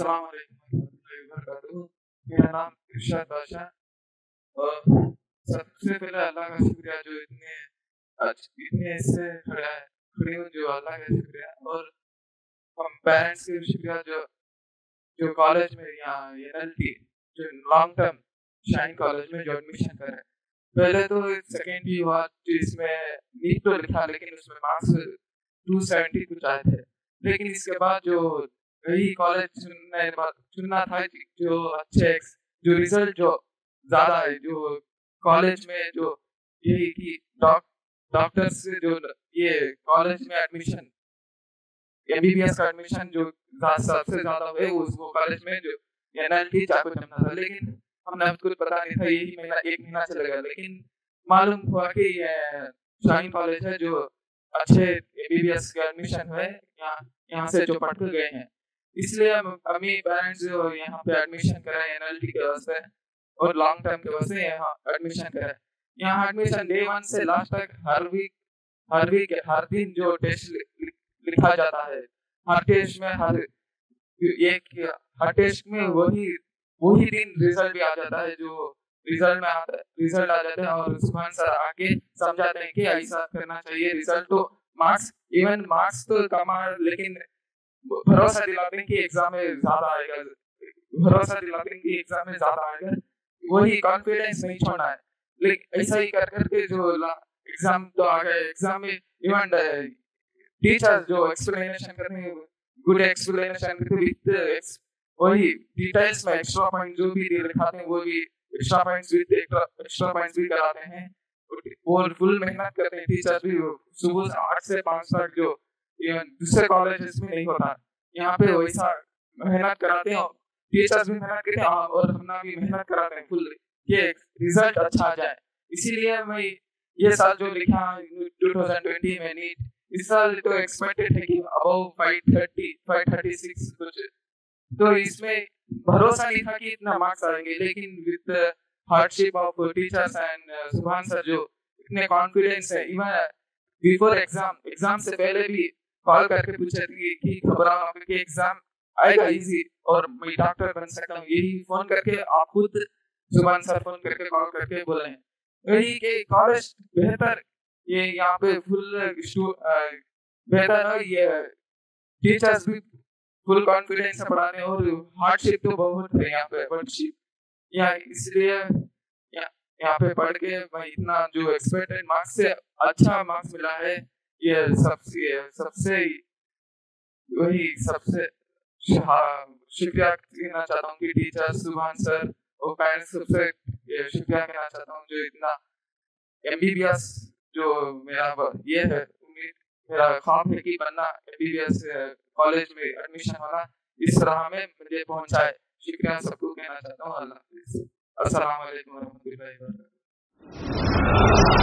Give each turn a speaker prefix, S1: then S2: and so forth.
S1: अस्सलाम वालेकुम warahmatullahi wabarakatuh। मेरा नाम इरशाद बादशाह। सबसे पहले अल्लाह का शुक्रिया जो इतने ऐसे खड़े हूँ, जो अल्लाह का शुक्रिया, और हम पेरेंट्स के शुक्रिया जो जो कॉलेज में यहाँ एनएलटी जो लॉन्ग टर्म शाइन कॉलेज में जो एडमिशन करे। पहले तो सेकेंड भी हुआ जिसमें नीट तो लिखा, लेकिन उसमें मार्क्स 270 कुछ आए थे। लेकिन इसके बाद जो वही कॉलेज चुनना था जो अच्छे जो रिजल्ट जो ज्यादा है, जो कॉलेज में जो यही कि डॉक्टर्स जो ये कॉलेज में एडमिशन एमबीबीएस का एडमिशन जो सबसे ज्यादा हुए वो कॉलेज में जो एनएलटी चाकू चमना था। लेकिन हमने कुछ पता नहीं था, यही महीना 1 महीना चलेगा। लेकिन मालूम हुआ कि ये शाइन कॉलेज है जो अच्छे एमबीबीएस के एडमिशन हुए यहाँ से जो पढ़ के गए हैं। इसलिए अम्मी पेरेंट्स जो यहाँ पे एडमिशन कराए एनएलटी के वास्ते और लॉन्ग टर्म के वास्ते यहाँ एडमिशन कराए। यहाँ एडमिशन डे 1 से लास्ट तक हर दिन जो टेस्ट लिखा जाता है, हर टेस्ट में वही दिन रिजल्ट भी आ जाता है। जो रिजल्ट आ जाता है और सुभान सर आके समझाते हैं कि ऐसा करना चाहिए। रिजल्ट तो मार्क्स तो कम आ, लेकिन भरोसा दिलाते हैं कि एग्जाम में ज्यादा आएगा। वही कॉन्फिडेंस नहीं छोड़ना है। लेकिन ऐसा ही कर करके जो एग्जाम तो आ गए। एग्जाम में इवन टीचर्स जो एक्सप्लेनेशन करते हैं, गुड एक्सप्लेनेशन करते हैं, वही डिटेल्स में एक्स्ट्रा पॉइंट जो भी दिखाते हैं वो भी एक्स्ट्रा पॉइंट्स भी कराते हैं और फुल मेहनत करते हैं। टीचर्स भी सुबह 8 से 5 तक जो दूसरे कॉलेजेस में नहीं होता, यहाँ पे वैसा मेहनत कराते हैं। टीचर्स भी मेहनत करते हैं और हम भी मेहनत कराते हैं फुल, ये रिजल्ट अच्छा आ जाए। इसीलिए मैं ये साल जो लिखा 2020 में नीट, इस साल तो एक्सपेक्टेड है कि अबव 536 कुछ, तो इसमें भरोसा नहीं था कि इतना मार्क्स आएंगे। लेकिन with hardship of teachers and Subhan sir जो इतने कॉन्फिडेंस है, इवन बिफोर एग्जाम से पहले भी कॉल करके पूछे थे कि घबराओ मत, कि एग्जाम आएगा इजी और मैं डॉक्टर बन सकता हूँ। यही फोन करके आप खुद सुभान सर फोन करके कॉल करके बोले हैं यही कि कॉलेज बेहतर, ये यहाँ पे फुल बेहतर है। ये टीचर्स भी फुल कॉन्फिडेंस से पढ़ाते हैं और हार्डशिप तो बहुत है यहाँ पे, इसलिए यहाँ पे पढ़ के मैं इतना जो एक्सपेक्टेड मार्क्स से अच्छा मार्क्स मिला है। ये सबसे शुक्रिया कहना चाहता हूँ कि टीचर सुभान सर और पेरेंट्स सबसे शुक्रिया कहना चाहता हूँ जो इतना एमबीबीएस जो मेरा ये है उम्मीद, मेरा ख्वाब है कि बनना एमबीबीएस कॉलेज में एडमिशन होना, इस राह में मुझे पहुंचाए। शुक्रिया सबको कहना चाहता हूँ। अल्लाह हाफिज़। अस्सलाम वालेकुम warahmatullahi wabarakatuh।